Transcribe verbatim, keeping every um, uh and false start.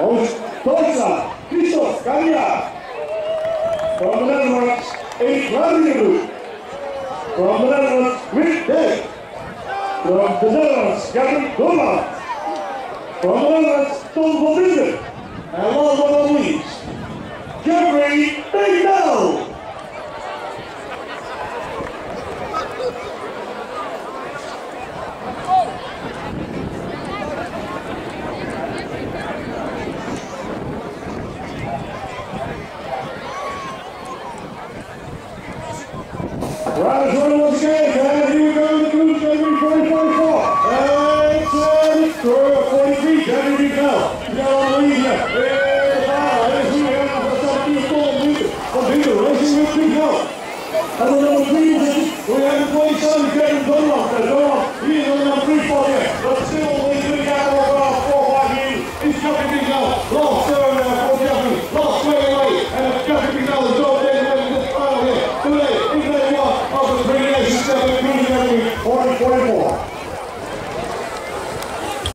Aus Deutschland, Christoph Gania. From the Netherlands, Erik Vlaardingenbroek. From the Netherlands, Rick Day. From the Netherlands, Gavin Dolan. From the Netherlands, Tom van Linden. And last but not least, Jeffrey Bigno. Riders running once again, guys. Here we go in the group, January forty forty-four. And Victoria forty-three, January Bigno. We got on the lead here. Here's Lara. Here's who we have for seventeen four from Bigno, racing with Bigno. And the number three, we have the twenty-seven, Kevin Dolan. Dolan, he is on the number three spot here. But still, he's going to get over four five years. He's jumping Bigno. Long third.